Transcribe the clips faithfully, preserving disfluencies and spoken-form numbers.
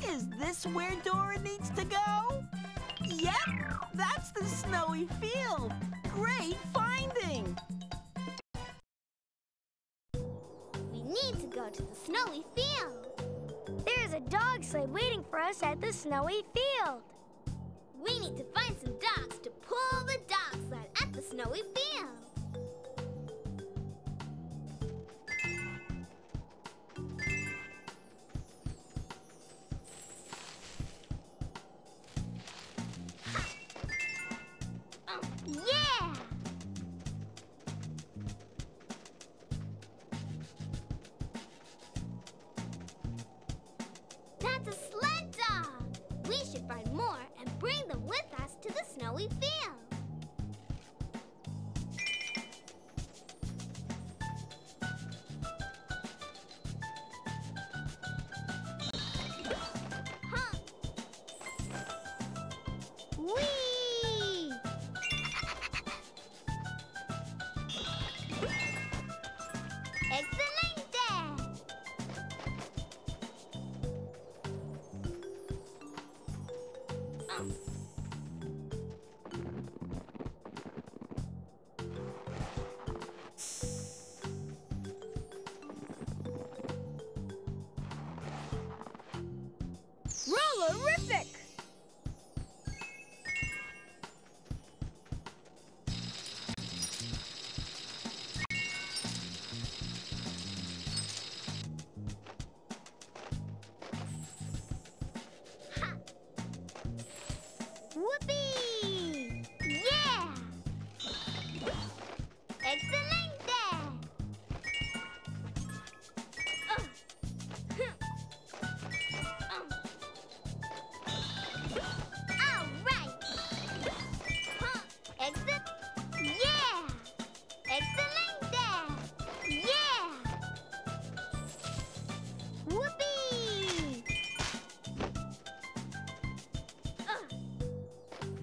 Is this where Dora needs to go? Yep, that's the snowy field. Great finding. We need to go to the snowy field. There's a dog sled waiting for us at the snowy field. We need to find some dogs to pull the dog sled at the snowy field. Yeah! That's a sled dog! We should find more and bring them with us to the snowy field. Huh. Whee! Excelente! Um. Rollerific! Ha! Whoopee! Yeah! Excelente! Uh. Huh. Um. All right! Huh. Excel- yeah! Excelente! Yeah! Whoopee! Uh.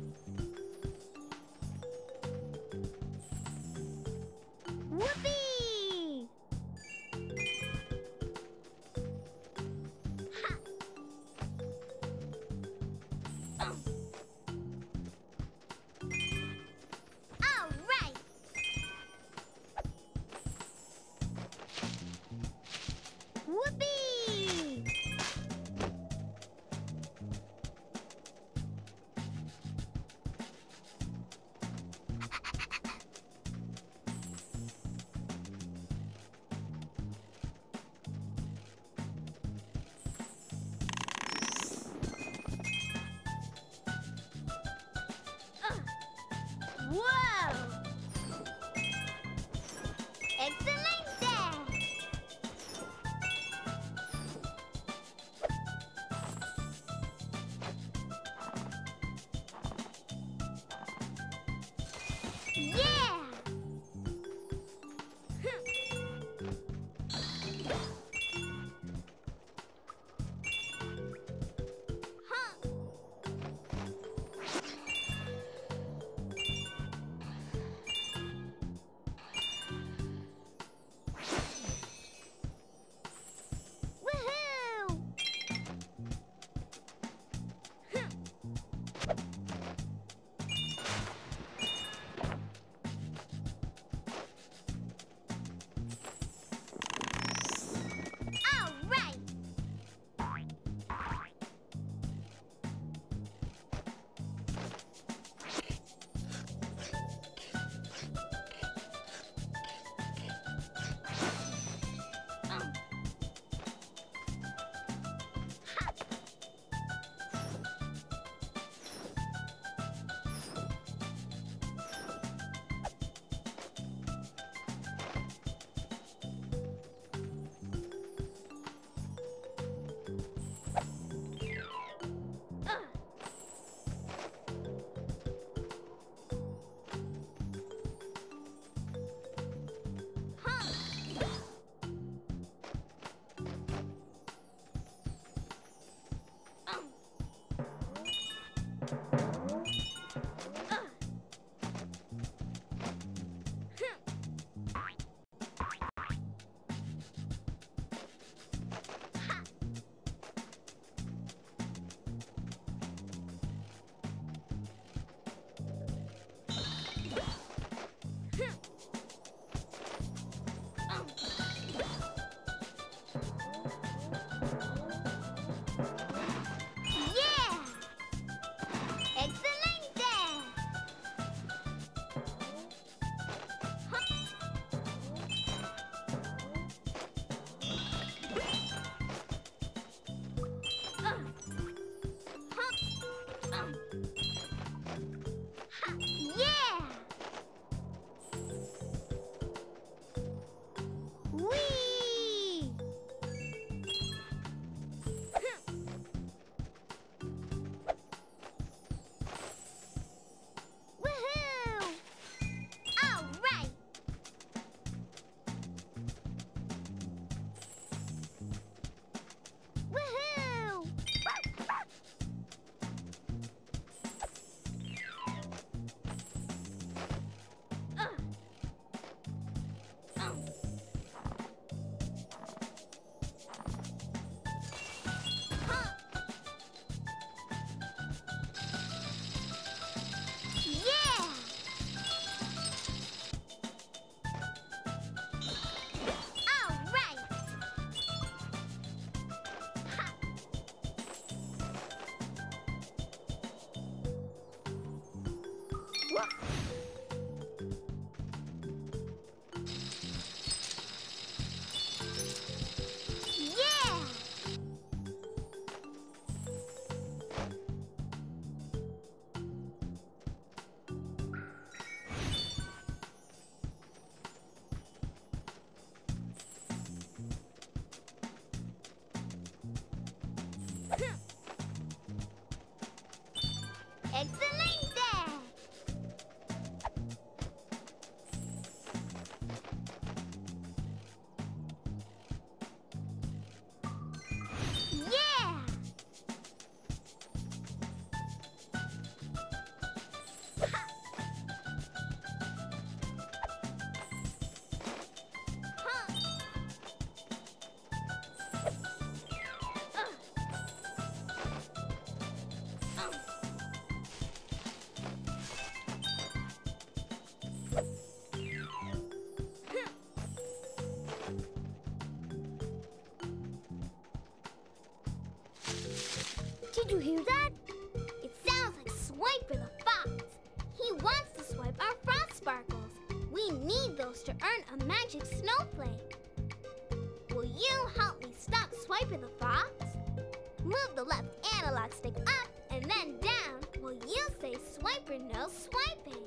Did you hear that? It sounds like Swiper the fox. He wants to swipe our frost sparkles. We need those to earn a magic snowflake. Will you help me stop Swiper the fox? Move the left analog stick up and then down while you say Swiper no swiping.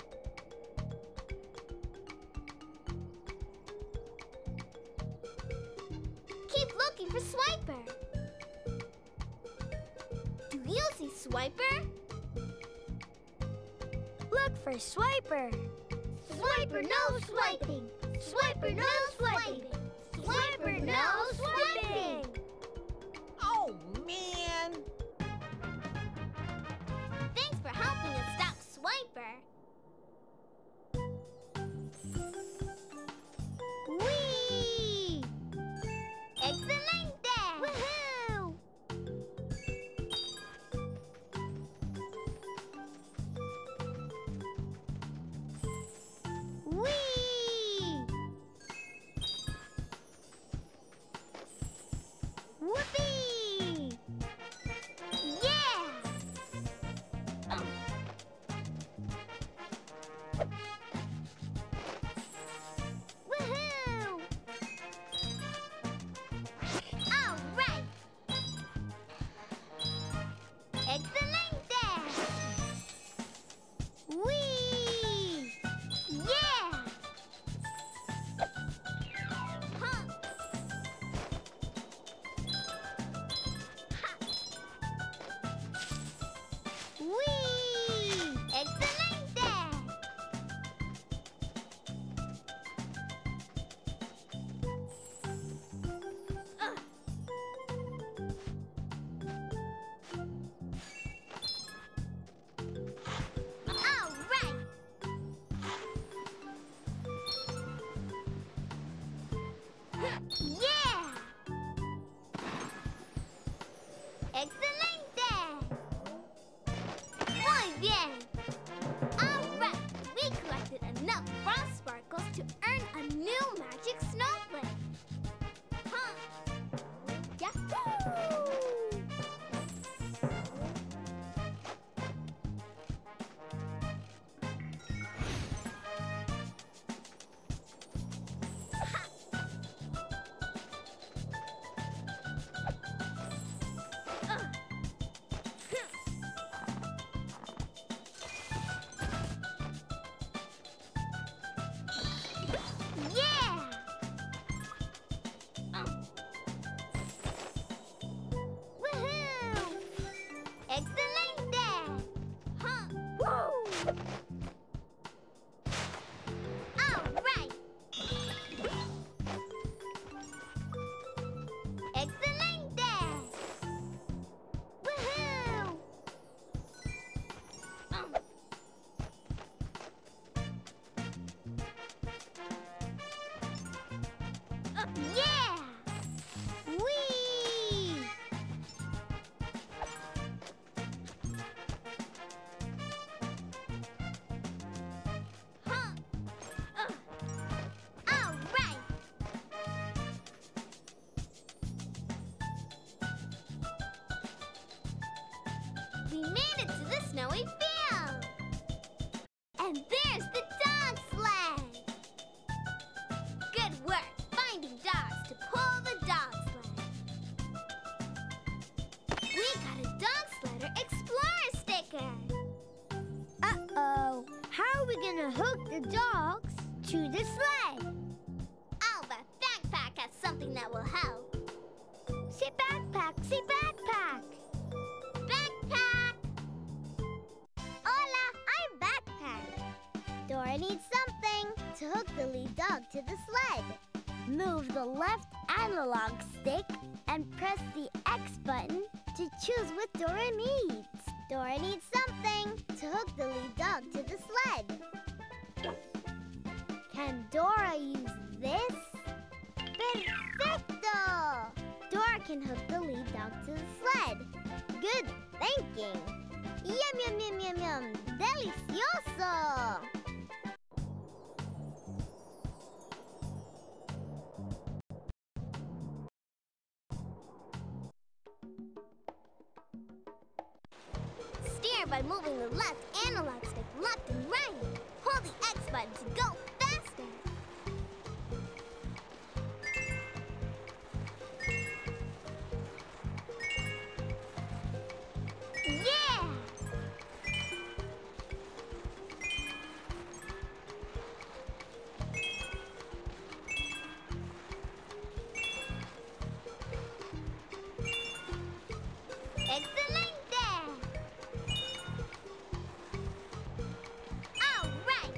Keep looking for Swiper. Do you see Swiper? Look for Swiper. Swiper no swiping. Swiper no swiping. Swiper no swiping. Oh, man. Thanks for helping us stop Swiper. Whee! Excelente! Woohoo! Whee! Whoopee! Yeah! Um. Woohoo! All right! Excelente! Whee! Yeah! Huh. Ha. Whee! Excelente! Uh. All right! Yeah! Excelente! Muy bien! All right, we collected enough frost sparkles to earn a new magic snowflake. Huh? Yahoo! Ha! Uh. Yeah! Um. Woohoo! Excelente! Huh? Woo! All right! Excelente! Woohoo! Um. Uh, yeah! Whee! Huh? Uh. All right! We made it to the snowy field! And there's the dog sled! Good work finding dogs to pull the dog sled. We got a dog sledder explorer sticker. Uh-oh. How are we gonna hook the dogs to the sled? I'll bet Backpack has something that will help. Say backpack, say backpack. Backpack! Hola, I'm Backpack. Dora needs something to hook the lead dog to the sled. Move the left analog stick and press the X button to choose what Dora needs. Dora needs something to hook the lead dog to the sled. Can Dora use this? Perfecto! Dora can hook the lead dog to the sled. Good thinking. Yum, yum, yum, yum, yum. Delicioso! steer by moving the left analog stick left and right. Hold the X button to go faster. Yeah! Excelente! All right!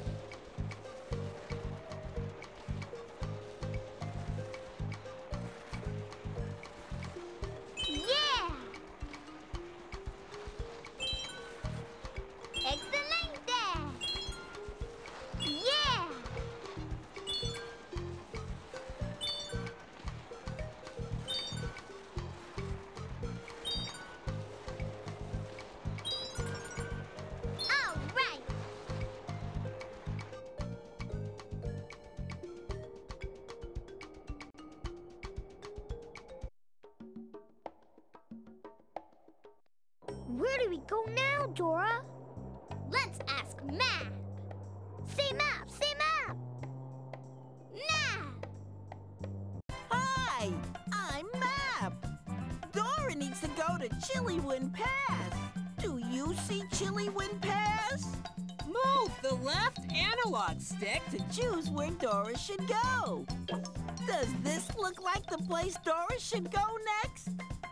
Yeah! Excelente! Yeah! All right! Where do we go now, Dora? Let's ask Mab. Say Mab, say Mab. Mab! Hi, I'm Mab. Dora needs to go to Chillywind Pass. Do you see Chillywind Pass? Move the left analog stick. To choose where Dora should go. Does this look like the place Dora should go next?